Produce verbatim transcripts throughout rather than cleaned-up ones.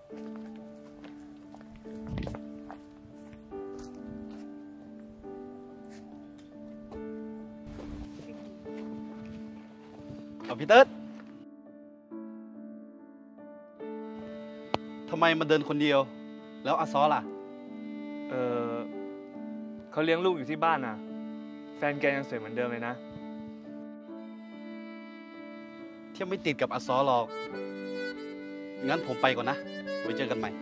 เอาพี่เติร์ดทำไมมาเดินคนเดียวแล้วอาซอล่ะเออเขาเลี้ยงลูกอยู่ที่บ้านนะแฟนแกยังสวยเหมือนเดิมเลยนะเที่ยวไม่ติดกับอาซอหรอกงั้นผมไปก่อนนะไว้เจอกันใหม่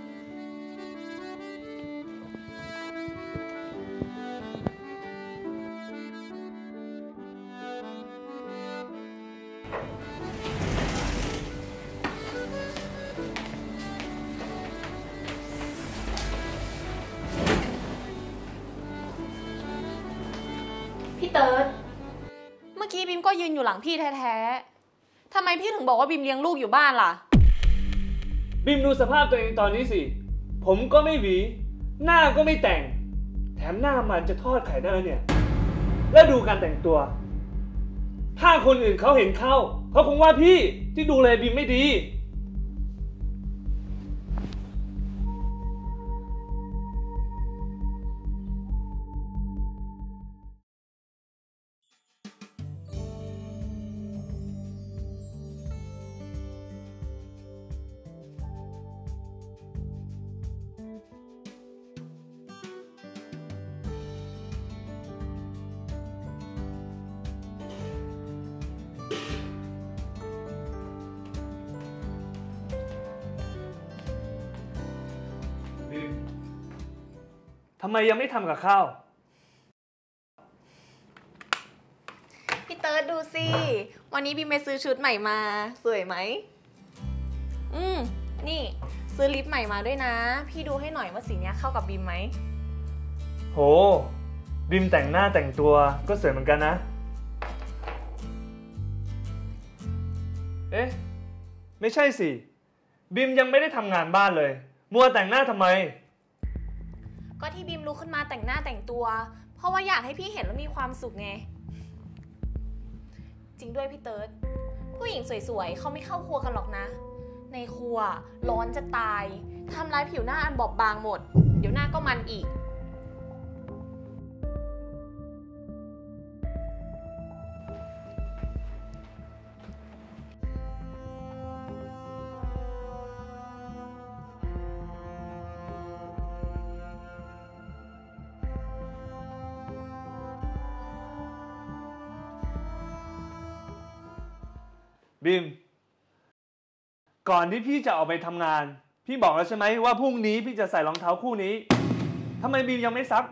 พี่เติร์ดเมื่อกี้บิมก็ยืนอยู่หลังพี่แท้ๆทำไมพี่ถึงบอกว่าบิมเลี้ยงลูกอยู่บ้านล่ะบิมดูสภาพตัวเองตอนนี้สิผมก็ไม่หวีหน้าก็ไม่แต่งแถมหน้ามันจะทอดไข่ได้เนี่ยแล้วดูการแต่งตัวถ้าคนอื่นเขาเห็นเข้าเขาคงว่าพี่ที่ดูแลบิมไม่ดีทำไมยังไม่ทำกับข้าวพี่เติร์ดดูสิวันนี้บิมไปซื้อชุดใหม่มาสวยไหมอืมนี่ซื้อลิปใหม่มาด้วยนะพี่ดูให้หน่อยว่าสีนี้เข้ากับบิมไหมโหบิมแต่งหน้าแต่งตัวก็สวยเหมือนกันนะเอ๊ะไม่ใช่สิบิมยังไม่ได้ทำงานบ้านเลยมัวแต่งหน้าทำไมก็ที่บิมลุกขึ้นมาแต่งหน้าแต่งตัวเพราะว่าอยากให้พี่เห็นแล้วมีความสุขไงจริงด้วยพี่เติร์ดผู้หญิงสวยๆเขาไม่เข้าครัวกันหรอกนะในครัวร้อนจะตายทำร้ายผิวหน้าอันบอบบางหมดเดี๋ยวหน้าก็มันอีกบิมก่อนที่พี่จะออกไปทำงานพี่บอกแล้วใช่ไหมว่าพรุ่งนี้พี่จะใส่รองเท้าคู่นี้ทำไมบิมยังไม่ซัก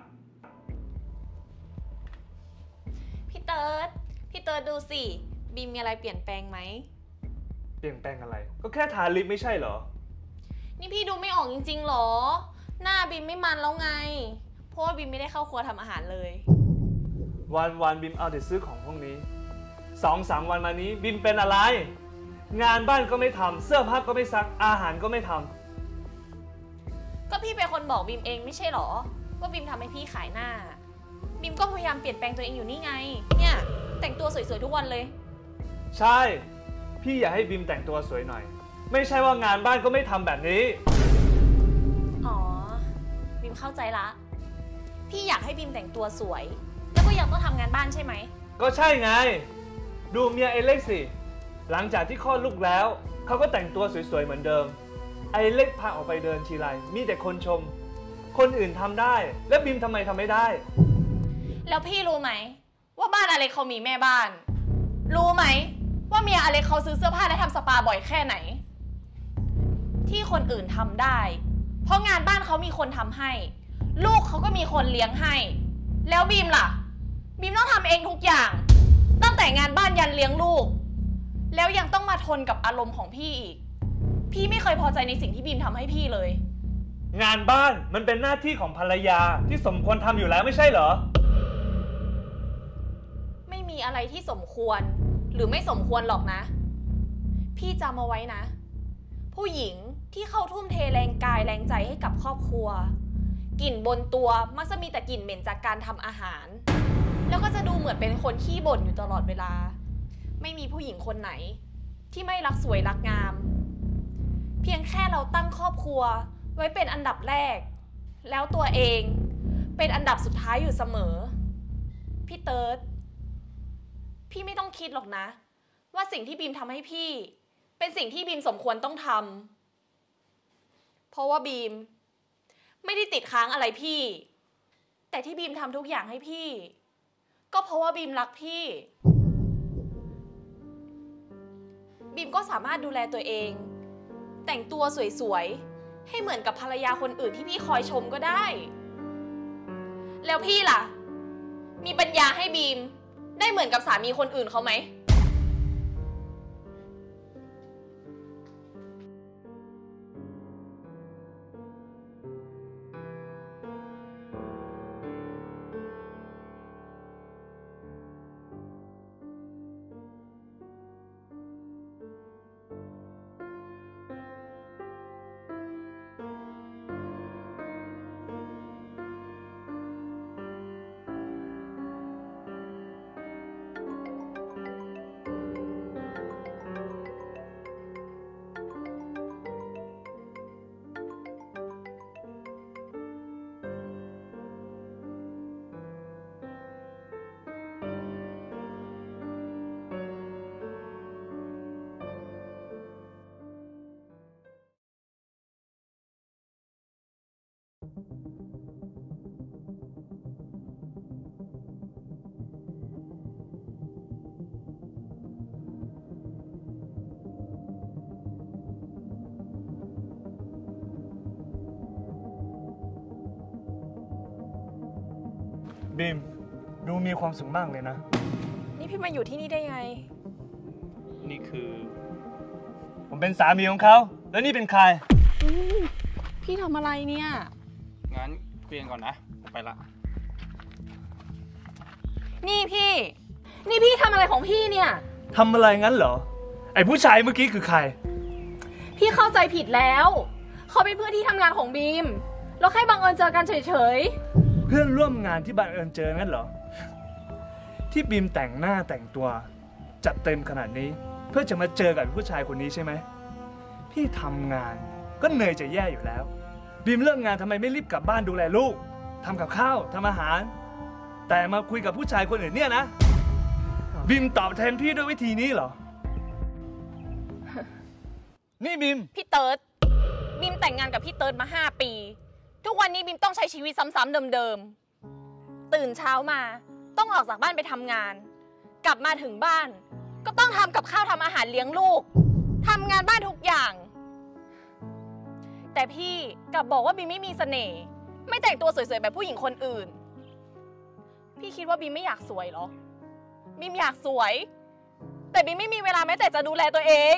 พี่เติร์ดพี่เติร์ดดูสิบิมมีอะไรเปลี่ยนแปลงไหมเปลี่ยนแปลงอะไรก็แค่ทาลิปไม่ใช่เหรอนี่พี่ดูไม่ออกจริงๆหรอหน้าบิมไม่มันแล้วไงเพราะว่าบิมไม่ได้เข้าครัวทำอาหารเลยวันวันบิมเอาแต่ซื้อของพวกนี้สองสามวันมานี้บิมเป็นอะไรงานบ้านก็ไม่ทำเสื้อผ้าก็ไม่ซักอาหารก็ไม่ทำก็พี่เป็นคนบอกบิมเองไม่ใช่หรอว่าบิมทำให้พี่ขายหน้าบิมก็พยายามเปลี่ยนแปลงตัวเองอยู่นี่ไงเนี่ยแต่งตัวสวยๆทุกวันเลยใช่พี่อยากให้บิมแต่งตัวสวยหน่อยไม่ใช่ว่างานบ้านก็ไม่ทำแบบนี้อ๋อบิมเข้าใจละพี่อยากให้บิมแต่งตัวสวยแล้วก็ยังต้องทำงานบ้านใช่ไหมก็ใช่ไงดูเมียไอเล็กสิหลังจากที่คลอดลูกแล้วเขาก็แต่งตัวสวยๆเหมือนเดิมไอเล็กพาออกไปเดินทีไรมีแต่คนชมคนอื่นทำได้แล้วบิมทำไมทำไม่ได้แล้วพี่รู้ไหมว่าบ้านอเล็กเขามีแม่บ้านรู้ไหมว่าเมียอเล็กเขาซื้อเสื้อผ้าและทำสปาบ่อยแค่ไหนที่คนอื่นทำได้เพราะงานบ้านเขามีคนทำให้ลูกเขาก็มีคนเลี้ยงให้แล้วบิมล่ะบิมต้องทำเองทุกอย่างตั้งแต่งานบ้านยันเลี้ยงลูกแล้วยังต้องมาทนกับอารมณ์ของพี่อีกพี่ไม่เคยพอใจในสิ่งที่บิมทำให้พี่เลยงานบ้านมันเป็นหน้าที่ของภรรยาที่สมควรทำอยู่แล้วไม่ใช่เหรอไม่มีอะไรที่สมควรหรือไม่สมควรหรอกนะพี่จำเอาไว้นะผู้หญิงที่เข้าทุ่มเทแรงกายแรงใจให้กับครอบครัวกลิ่นบนตัวมักจะมีแต่กลิ่นเหม็นจากการทำอาหารแล้วก็จะดูเหมือนเป็นคนขี้บ่นอยู่ตลอดเวลาไม่มีผู้หญิงคนไหนที่ไม่รักสวยรักงามเพียงแค่เราตั้งครอบครัวไว้เป็นอันดับแรก แล้วตัวเองเป็นอันดับสุดท้ายอยู่เสมอ พี่เติร์ดพี่ไม่ต้องคิดหรอกนะว่าสิ่งที่บีมทำให้พี่เป็นสิ่งที่บีมสมควรต้องทำเพราะว่าบีมไม่ได้ติดค้างอะไรพี่แต่ที่บีมทำทุกอย่างให้พี่ก็เพราะว่าบีมรักพี่บีมก็สามารถดูแลตัวเองแต่งตัวสวยๆให้เหมือนกับภรรยาคนอื่นที่พี่คอยชมก็ได้แล้วพี่ล่ะมีปัญญาให้บีมได้เหมือนกับสามีคนอื่นเขาไหมบีมดูมีความสุขมากเลยนะนี่พี่มาอยู่ที่นี่ได้ไงนี่คือผมเป็นสามีของเขาแล้วนี่เป็นใครพี่ทำอะไรเนี่ยงั้นคุยกันก่อนนะไปละนี่พี่นี่พี่ทำอะไรของพี่เนี่ยทำอะไรงั้นเหรอไอ้ผู้ชายเมื่อกี้คือใครพี่เข้าใจผิดแล้วเขาเป็นเพื่อนที่ทำงานของบีมเราแค่บังเอิญเจอกันเฉยๆเพื่อนร่วมงานที่บังเอิญเจองั้นเหรอที่บีมแต่งหน้าแต่งตัวจัดเต็มขนาดนี้เพื่อจะมาเจอกับผู้ชายคนนี้ใช่ไหมพี่ทำงานก็เหนื่อยจะแย่อยู่แล้วบีมเลิกงานทำไมไม่รีบกลับบ้านดูแลลูกทำกับข้าวทำอาหารแต่มาคุยกับผู้ชายคนอื่นเนี่ยนะบีมตอบแทนพี่ด้วยวิธีนี้เหรอนี่บีมพี่เติร์ดบีมแต่งงานกับพี่เติร์ดมาห้าปีทุกวันนี้บีมต้องใช้ชีวิตซ้ำๆเดิมๆตื่นเช้ามาต้องออกจากบ้านไปทำงานกลับมาถึงบ้านก็ต้องทำกับข้าวทำอาหารเลี้ยงลูกทำงานบ้านทุกอย่างแต่พี่กลับบอกว่าบีมไม่มีเสน่ห์ไม่แต่งตัวสวยๆแบบผู้หญิงคนอื่นพี่คิดว่าบีมไม่อยากสวยเหรอบีมอยากสวยแต่บีมไม่มีเวลาแม้แต่จะดูแลตัวเอง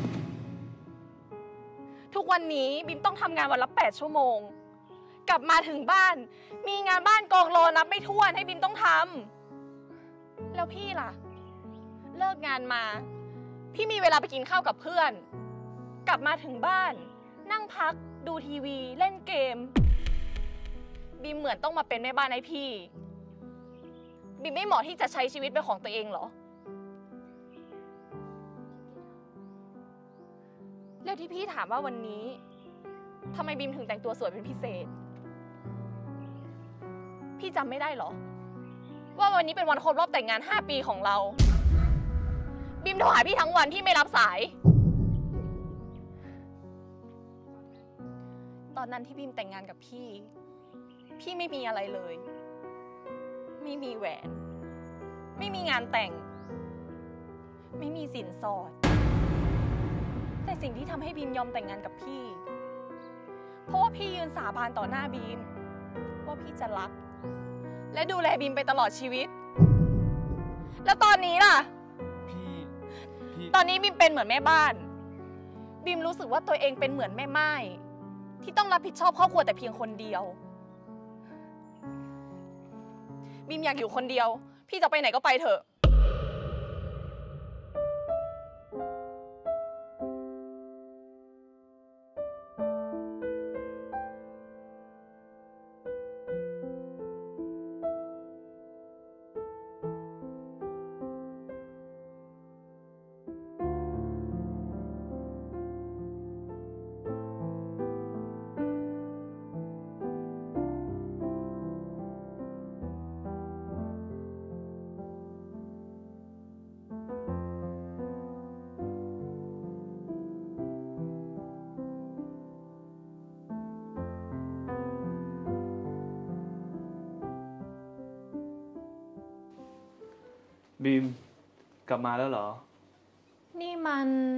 ทุกวันนี้บีมต้องทำงานวันละแปดชั่วโมงกลับมาถึงบ้านมีงานบ้านกองรอนับไม่ถ้วนให้บีมต้องทำแล้วพี่ล่ะเลิกงานมาพี่มีเวลาไปกินข้าวกับเพื่อนกลับมาถึงบ้านนั่งพักดูทีวีเล่นเกมบีมเหมือนต้องมาเป็นแม่บ้านให้พี่บีมไม่เหมาะที่จะใช้ชีวิตเป็นของตัวเองเหรอแล้วที่พี่ถามว่าวันนี้ทำไมบีมถึงแต่งตัวสวยเป็นพิเศษพี่จำไม่ได้เหรอว่าวันนี้เป็นวันครบรอบแต่งงานห้าปีของเราบีมโทรหาพี่ทั้งวันพี่ไม่รับสายตอนนั้นที่บีมแต่งงานกับพี่พี่ไม่มีอะไรเลยไม่มีแหวนไม่มีงานแต่งไม่มีสินสอดแต่สิ่งที่ทำให้บีมยอมแต่งงานกับพี่เพราะว่าพี่ยืนสาบานต่อหน้าบีมว่าพี่จะรักและดูแลบีมไปตลอดชีวิตแล้วตอนนี้ล่ะพี่พี่ตอนนี้บีมเป็นเหมือนแม่บ้านบีมรู้สึกว่าตัวเองเป็นเหมือนแม่ไม้ที่ต้องรับผิดชอบครอบครัวแต่เพียงคนเดียวบีมอยากอยู่คนเดียวพี่จะไปไหนก็ไปเถอะบีมกลับมาแล้วเหรอนี่มัน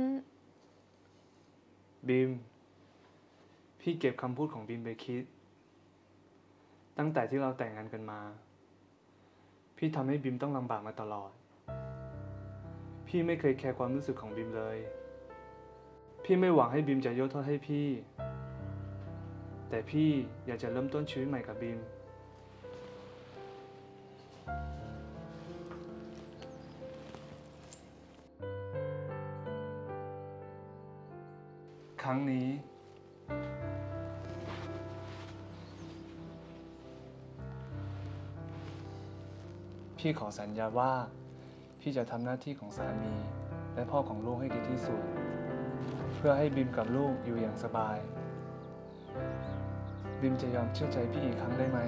บีมพี่เก็บคำพูดของบีมไปคิด ตั้งแต่ที่เราแต่งงานกันมา พี่ทำให้บีมต้องลำบากมาตลอด พี่ไม่เคยแคร์ความรู้สึกของบีมเลย พี่ไม่หวังให้บีมจะยกโทษให้พี่ แต่พี่อยากจะเริ่มต้นชีวิตใหม่กับบีม ครั้งนี้ พี่ขอสัญญาว่า พี่จะทำหน้าที่ของสามี และพ่อของลูกให้ดีที่สุด เพื่อให้บิมกับลูกอยู่อย่างสบาย บิมจะยอมเชื่อใจพี่อีกครั้งได้ไหม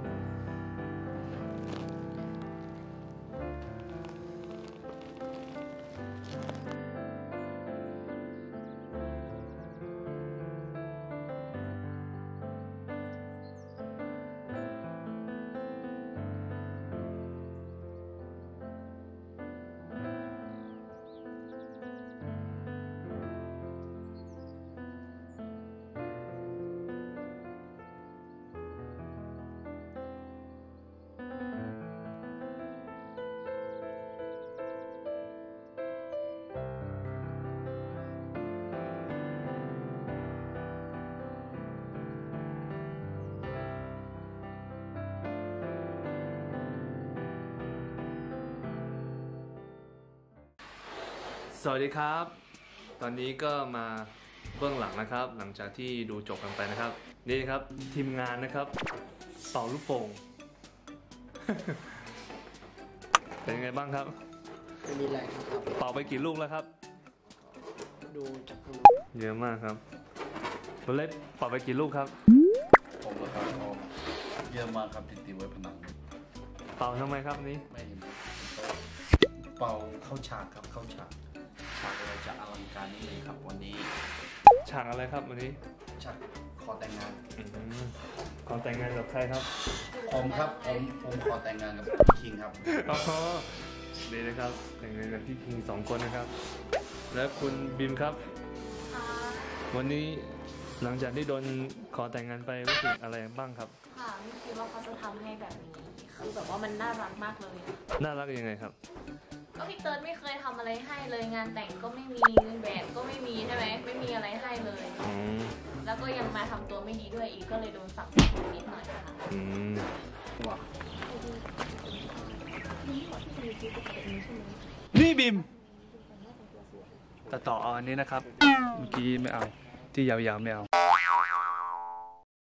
สวัสดีครับ ตอนนี้ก็มาเบื้องหลังนะครับ หลังจากที่ดูจบกันไปนะครับ นี่ครับทีมงานนะครับเป่าลูกโป่ง เป็นยังไงบ้างครับไม่มีแรงครับเป่าไปกี่ลูกแล้วครับดูจากข้างนอกเยอะมากครับตัวเล็กเป่าไปกี่ลูกครับผมเหรอครับผมเยอะมากครับที่ติดไว้ผนังเป่าทำไมครับนี้ไม่เห็นเป่าเข้าฉากครับเข้าฉากฉากเราจะอลังการนิดนึงครับวันนี้ฉากอะไรครับวันนี้ฉากขอแต่งงานอืมขอแต่งงานกับใครครับผมครับผมผมขอแต่งงานกับคิงครับอ๋อดีนะครับ แต่งงานกับพี่คิงสองคนนะครับ แล้วคุณบิมครับ วันนี้หลังจากที่โดนขอแต่งงานไปรู้สึกอะไรบ้างครับค่ะไม่คิดว่าเขาจะทำให้แบบนี้ คือแบบว่ามันน่ารักมากเลยน่ารักยังไงครับก็พี่เติร์ดไม่เคยทำอะไรให้เลยงานแต่งก็ไม่มีแหวนก็ไม่มีใช่ไหมไม่มีอะไรให้เลยอืมแล้วก็ยังมาทำตัวไม่ดีด้วยอีกก็เลยโดนสั่งนิดหน่อยค่ะอืมว่านี่บิมตัดต่อเอาอันนี้นะครับ เมื่อกี้ไม่เอา ที่ยาวๆไม่เอา